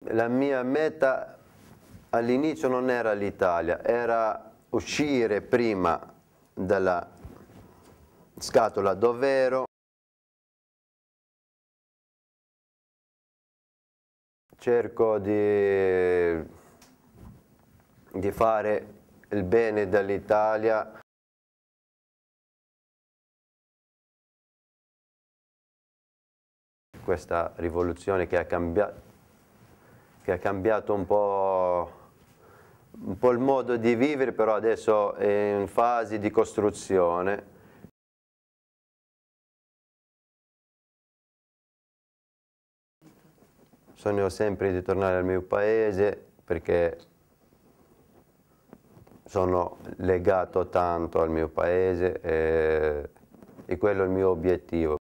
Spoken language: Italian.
La mia meta all'inizio non era l'Italia, era uscire prima dalla scatola dov'ero. Cerco di fare il bene dell'Italia. Questa rivoluzione che ha cambiato un po' il modo di vivere, però adesso è in fase di costruzione. Sogno sempre di tornare al mio paese perché sono legato tanto al mio paese e quello è il mio obiettivo.